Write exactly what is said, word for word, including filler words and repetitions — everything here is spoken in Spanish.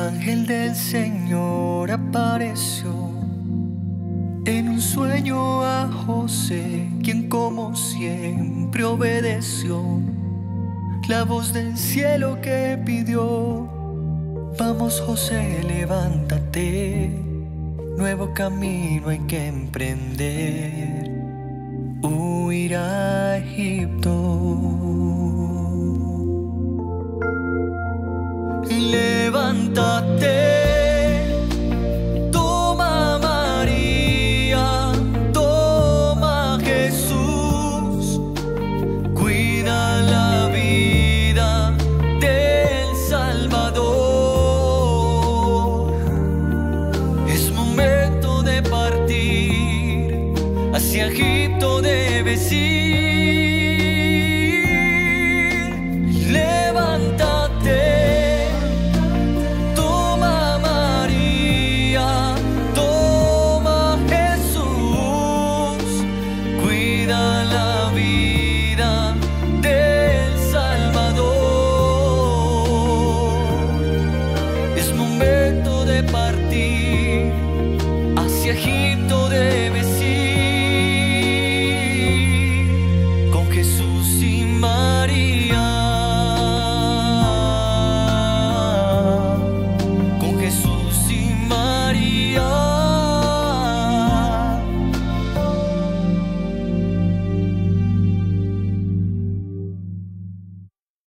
ángel del Señor apareció en un sueño a José, quien como siempre obedeció la voz del cielo que pidió: vamos José, levántate, nuevo camino hay que emprender, huir a Egipto. Levántate, toma a María, toma a Jesús, cuida la vida del Salvador. Es momento de partir, hacia Egipto debes ir. Levántate, partir hacia Egipto.